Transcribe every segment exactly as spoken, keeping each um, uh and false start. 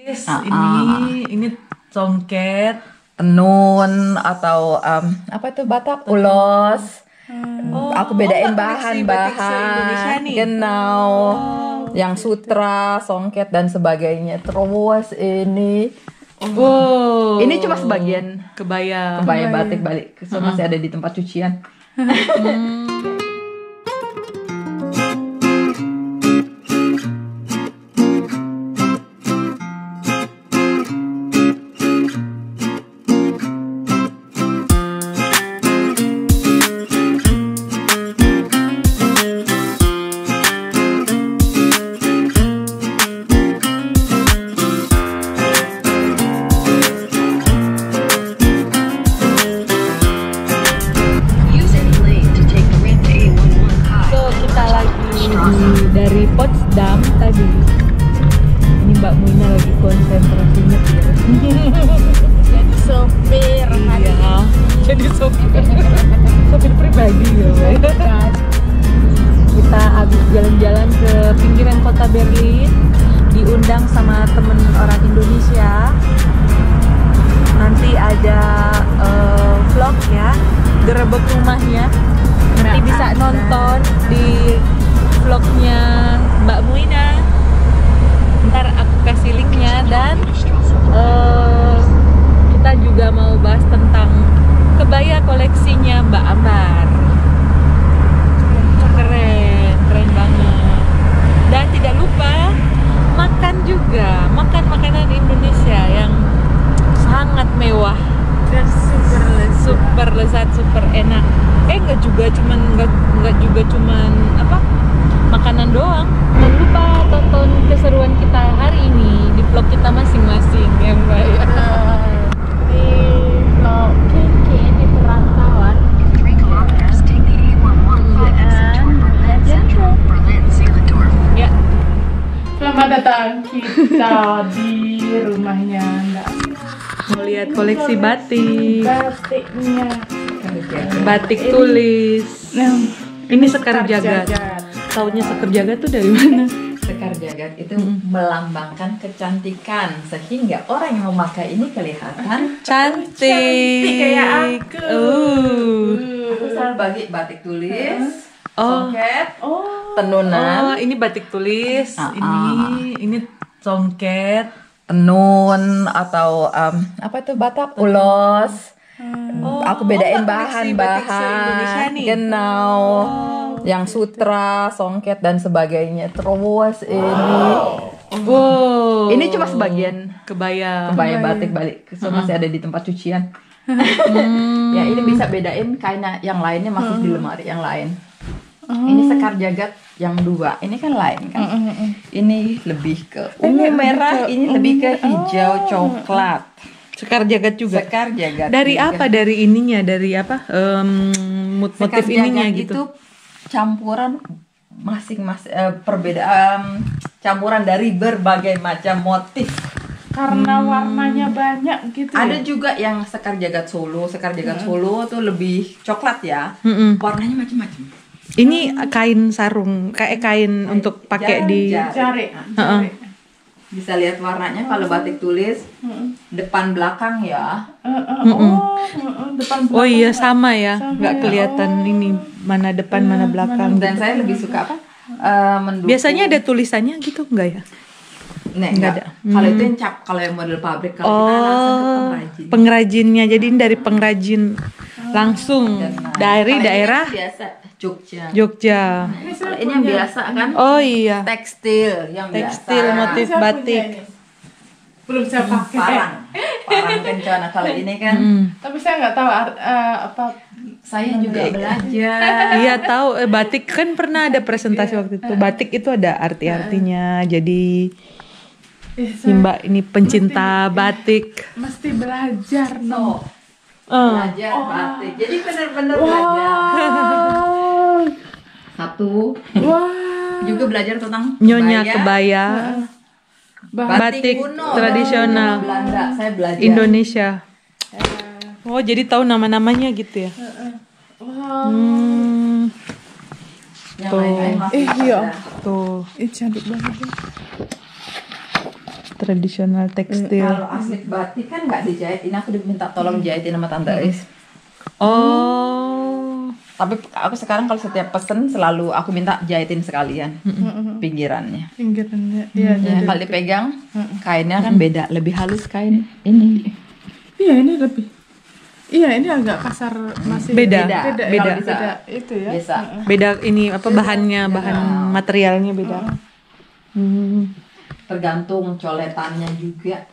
Yes, Ah, ini ah. ini songket. Tenun atau um, apa itu Batak ulos. Oh, Aku bedain oh, Mbak koleksi batik se-Indonesia bahan-bahan, nih. genau, yang sutra, songket dan sebagainya. Terus ini, Wow. ini cuma sebagian Kebaya. kebaya batik balik, so, masih ada di tempat cucian. Dari Potsdam tadi. Ini Mbak Muina lagi konsentrasi nyetir. Jadi sopir hari Iya. Jadi sopir. Sopir pribadi ya, Mbak. Kita habis jalan-jalan ke pinggiran kota Berlin, diundang sama temen orang Indonesia. Nanti ada uh, vlognya, gerebek rumahnya. Nanti Mbak bisa Azan. nonton di vlognya Mbak Muina. Ntar aku kasih linknya. Dan uh, kita juga mau bahas tentang kebaya koleksinya Mbak Ambar. Keren, keren banget. Dan tidak lupa makan juga, makan makanan Indonesia yang sangat mewah, dan super lezat. super lezat, super enak. Eh nggak juga cuman nggak nggak juga cuman apa makanan doang. Jangan lupa tonton keseruan kita hari ini di vlog kita masing-masing ya Mbak ya. Di vlog Kinki di perantauan Ya, Selamat datang kita di rumahnya Mbak. mau lihat koleksi batik, Batiknya. batik tulis. Nah, Ini Sekar Jagat. Taunya Sekar Jagat tuh dari mana? Sekar Jagat itu melambangkan kecantikan, sehingga orang yang memakai ini kelihatan. Cantik. Cantik kayak aku. Uh. Aku selalu bagi batik tulis, Oh. songket, Oh, tenunan, Oh, ini batik tulis. Ah, Ini ah. ini songket. tenun atau um, apa itu Batak ulos. Oh, Aku oh, bedain Mbak koleksi batik se-Indonesia bahan-bahan, nih. genau, yang sutra, songket dan sebagainya. Terus ini, Wow. ini cuma sebagian Kebaya. kebaya batik balik, so, masih ada di tempat cucian. Ya ini bisa bedain kain yang lainnya masih di lemari yang lain. Ini Sekar Jagat yang dua, ini kan lain kan. Ini lebih ke ungu merah, ini lebih ke hijau coklat. Sekar Jagat juga. Sekar Jagat. Dari juga. apa? Dari ininya, dari apa? Em, mot- Sekar motif ininya Jagat gitu. itu campuran masing-masing eh, perbedaan campuran dari berbagai macam motif. karena warnanya banyak gitu. Ada ya? juga yang Sekar Jagat Solo, Sekar Jagat Solo tuh lebih coklat ya. Mm-mm. Warnanya macam-macam. Ini kain sarung, kayak kain untuk pakai di. Jar- Jari, Heeh. jari. Bisa lihat warnanya kalau batik tulis depan belakang ya. Eh, eh, oh, eh, depan Oh belakang. iya sama ya, Sama nggak ya. kelihatan ini mana depan mana belakang. Dan saya lebih suka apa? Eh, mendukung. Biasanya ada tulisannya gitu nggak ya? Nah, Nggak enggak. ada. Kalau itu yang cap, kalau yang model pabrik, kalau kita langsung ke Oh, pengrajin. pengrajinnya. Jadi ini dari pengrajin langsung Dan, nah, dari kalau ini daerah kan biasa Jogja. Jogja. Kalau ini yang biasa kan Oh iya, tekstil yang tekstil biasa. motif Saya punya batik. ini. Belum saya pakai. Parang, parang kencana. Kalau ini kan Hmm. Tapi saya nggak tahu art- eh, apa. saya juga belajar. Iya tahu eh, batik kan pernah ada presentasi waktu itu. Batik itu ada arti-artinya. Jadi Eh, si saya Mbak ini pencinta batik. mesti belajar no. So, Eh, belajar batik. Jadi benar-benar belajar. Wow. Satu Wah. juga belajar tentang Nyonya kebaya. kebaya batik kuno, tradisional zaman Belanda. Saya belajar. Indonesia. Oh jadi tahu nama-namanya gitu ya? Wow. Hmm, Yang Tuh. lain-lain masih Eh, iya. ada. tuh. Ih, cantik banget ya. tradisional tekstil. Kalau asli batik kan nggak dijahit. Ini aku diminta tolong jahitin sama Tante Is. Oh. Tapi aku sekarang kalau setiap pesen selalu aku minta jahitin sekalian pinggirannya. Pinggirannya. Iya, Ya, jadi. kalau dipegang kainnya kan beda, lebih halus kain ini. Iya, ini lebih. Iya, ini agak kasar masih. Beda, Beda. beda. Beda. Kalau bisa. Beda. Itu ya. Bisa. Beda ini apa bahannya, bahan materialnya beda. Hmm. Tergantung coletannya juga.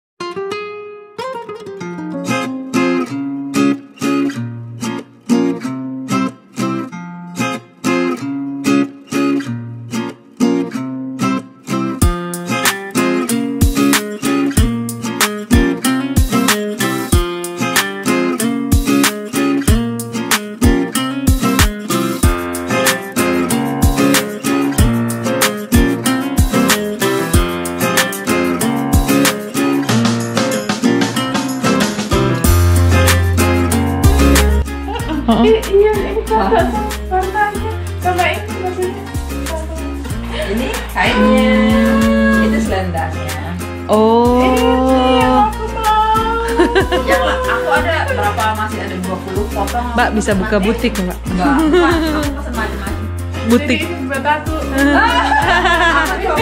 I- iya, ini cocok sama warnanya. Sama ini maksudnya. Ini kainnya, itu selendangnya. Oh. Aku mau. Yang lah, aku ada berapa masih ada dua puluh potong. Mbak bisa buka butik nggak? Enggak, bukan. Aku pesen macam-macam. Butik. Jadi ini buat aku. Aku juga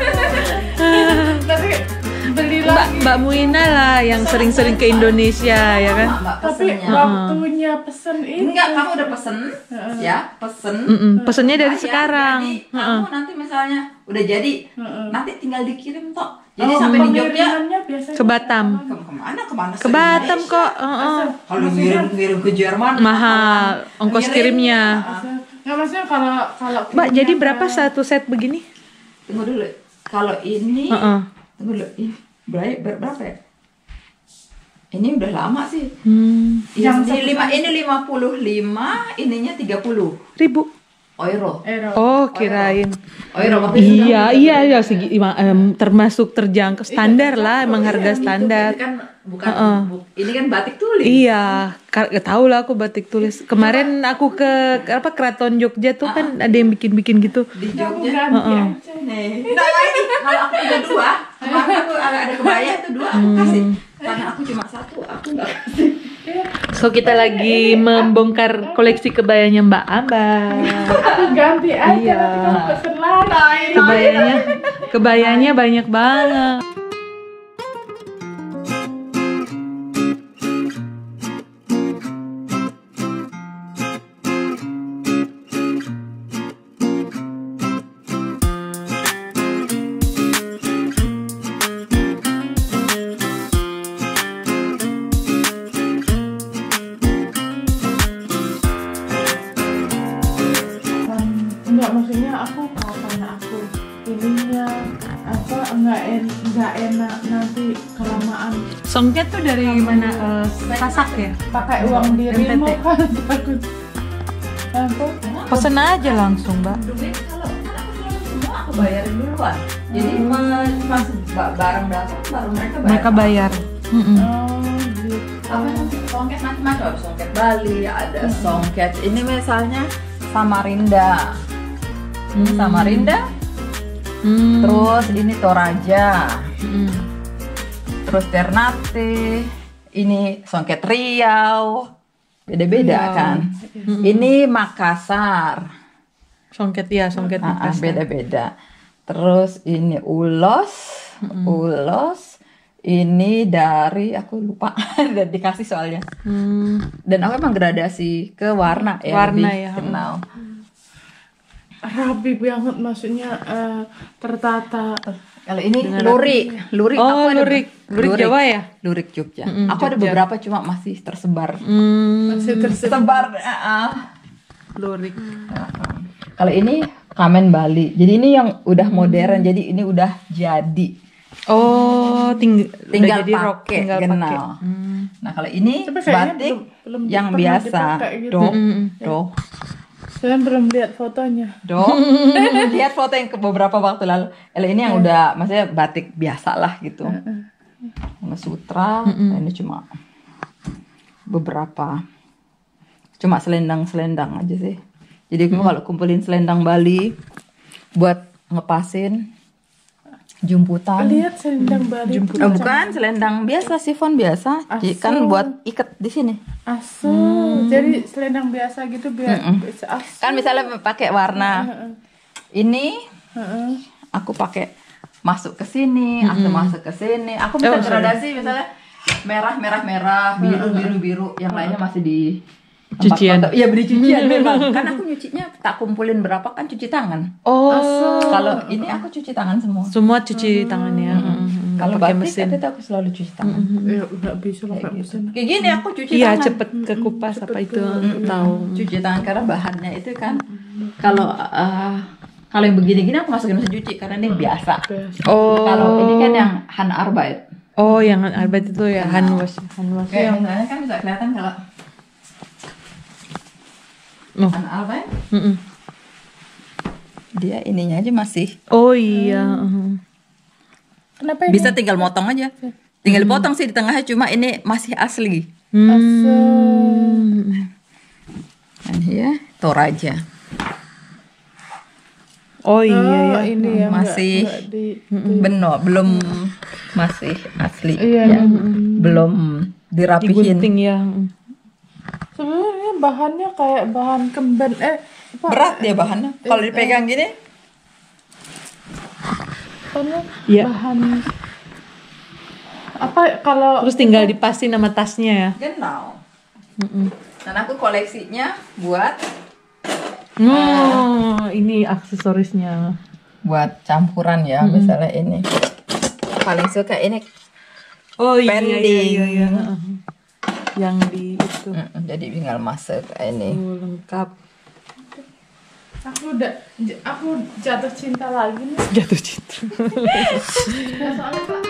pesen. Nanti beli Mbak lagi. Mbak Muina lah yang sering-sering ke Indonesia ya kan? Mbak Tapi pesennya. waktunya pesen ini. Enggak, kamu udah pesen, ya, pesen. Mm-mm, pesennya dari Bayar, sekarang. Jadi kamu nanti misalnya udah jadi, Heeh. nanti tinggal dikirim toh. Jadi Oh, sampai di Jogja. pengirimannya biasanya Ke Batam. Ke, kemana kemana? Ke Batam kok. heeh. Kalau ngirim ngirim ke Jerman Mahal ongkos Ngirim. kirimnya. Nggak, maksudnya kalau kalau Mbak, jadi kirimnya berapa ke- satu set begini? Tunggu dulu. Kalau ini, Heeh. tunggu dulu. Ini berapa, ber- berapa ya? Ini udah lama sih. Hmm. Yang Yang ini lima, ini lima puluh lima, ininya tiga puluh Ribu. euro. Euro. Oh, kirain. Euro waktu itu Iya, kan- iya, ya segi ima- em, termasuk terjangkau standar lah, emang harga Itu standar. kan bukan bu- ini kan batik tulis. Iya, ka- tahu lah aku batik tulis. Kemarin aku ke, ke apa Keraton Jogja tuh kan ada yang bikin-bikin gitu. Di Kamu Jogja. ganti aja. Nih. Nah, ini kalau aku udah dua, kemarin aku ada ada kebaya itu dua aku kasih. Karena aku cuma satu, aku nggak kasih. So kita lagi membongkar koleksi kebayanya Mbak Ambar. Aku ganti aja Iya. nanti kamu pesen lagi. Kebayanya, kebayanya banyak banget. Enggak, maksudnya aku kalau tanya aku ininya apa enggak en, enggak enak nanti kelamaan Songket tuh dari mana? Eh, Sasak ya? pakai uang dirimu N T T. kan takut apa Pesen aja langsung, Mbak. Duit kalau kan aku selalu semua aku bayarin duluan. Jadi pas pas ba- barang datang baru mereka bayar. Mereka bayar. Mm-mm. oh gitu Apa nanti songket macam-macam, ada songket Bali, ada songket ini misalnya Samarinda. Ini Hmm. Samarinda, Hmm. terus ini Toraja, Mm-mm. terus Ternate, ini songket Riau, beda-beda Riau. kan. Ini Makassar, Songket ya, songket ah, ah, Makassar. beda-beda. Terus ini Ulos, Ulos, ini dari aku lupa, udah dikasih soalnya. Hmm. Dan aku emang gradasi ke warna ya, Warna lebih ya. kenal. rapi banget maksudnya eh, tertata Kalau ini lurik, lurik Oh, aku ada- lurik. Lurik Jawa ya? Lurik Jogja. Mm-mm, aku ada Jogja. beberapa cuma masih tersebar. Hmm. masih tersebar Tersebar. ah, ah. Lurik. Kalau ini Kamen Bali. Jadi ini yang udah modern. Jadi ini udah jadi. Oh, ting Tinggal udah jadi rok, pakai, tinggal genau. pakai. Hmm. Nah kalau ini Tapi kayaknya batik belum- belum yang pernah biasa. dipakai gitu. Dok, Mm-mm. dok, kalian belum lihat fotonya dok. Lihat foto yang ke beberapa waktu lalu. Kalau ini yang udah, maksudnya batik biasa lah gitu. Sama sutra. Nah, ini cuma beberapa. Cuma selendang-selendang aja sih. Jadi kamu kalau kumpulin selendang Bali buat ngepasin, Jumputan. Lihat selendang bari. Jemput. Oh, bukan selendang biasa, sifon biasa. Jadi kan Asu. buat ikat di sini. Asu. Jadi selendang biasa gitu biar bisa asu. Kan misalnya pakai warna ini, Heeh. aku pakai masuk ke sini, aku masuk ke sini. Aku bisa Oh, sorry. gradasi misalnya merah, merah, merah, biru, biru, biru. Yang lainnya masih di tempat Cucian. foto. Iya, beri cucian memang. Kan aku nyucinya tak kumpulin berapa kan cuci tangan. Oh, Kalau ini aku cuci tangan semua. semua cuci tangannya. Mm-mm. Kalau Pakai batik itu aku selalu cuci tangan. Ya udah bisa pakai mesin. Kayak gini aku cuci Iya, tangan. cepet ke kupas apa itu tahu. Cuci tangan karena bahannya itu kan kalau eh, kalau yang begini-gini aku masukin mesin cuci karena ini biasa. Oh. Kalau ini kan yang Handarbeit. Oh, yang arbeit itu ya hand wash, hand wash. Kayak misalnya kan bisa kelihatan kalau Oh. Handarbeit Mm-mm. dia ininya aja masih Oh iya. uh-huh. Kenapa ini? bisa tinggal motong aja. Tinggal dipotong sih di tengahnya cuma ini masih asli. Hmm. Kan ya, Toraja. Oh iya ya. Oh, ini yang Masih nggak- nggak di Beno, belum masih asli. Iya, ya. Belum dirapihin. Digunting ya. sebenarnya bahannya kayak bahan kemben eh apa? Berat dia bahannya. Kalau dipegang gini, Bahannya Iya. bahan apa kalau Terus tinggal dipasin sama tasnya ya. genau. Mm-mm. Dan aku koleksinya buat Oh, ini aksesorisnya. buat campuran ya, misalnya ini. Paling suka ini. Oh iya Pending. iya iya. iya. uh-huh. Yang di itu. Mm, jadi tinggal masuk ke ini. Oh, lengkap. aku udah j- aku jatuh cinta lagi nih. Jatuh cinta. Ya, soalnya Pak,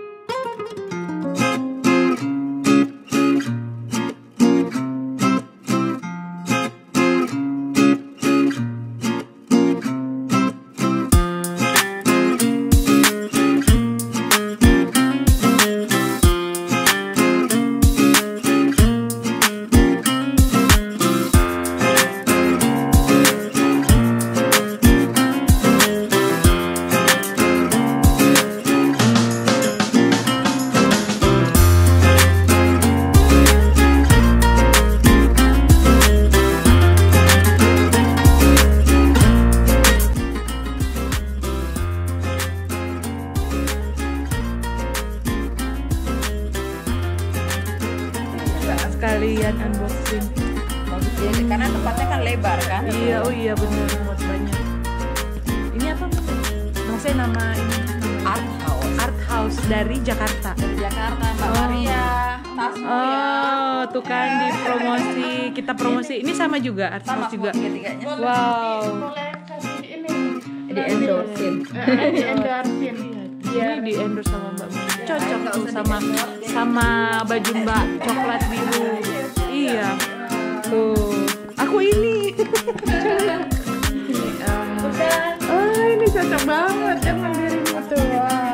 Sekalian unboxing. Bagus ya, karena tempatnya kan lebar kan. Iya, oh iya benar muat banyak. Ini apa? Maksudnya nama ini nama Art House Art House dari Jakarta. dari Jakarta, Mbak Maria. Tasmu ya. Oh, tuh kan di promosi, kita promosi. Ini sama juga Art Sama House juga. tiga-tiganya. Wow. boleh kasih ini Di endorsein. eh, di endorsein. Ini di endorse sama Mbak Mia. Cocok nggak tuh usah sama di-endorse. sama baju Mbak coklat biru. Iya. Tuh. Aku ini. Oh, ini cocok banget emang dirimu tuh. Wah.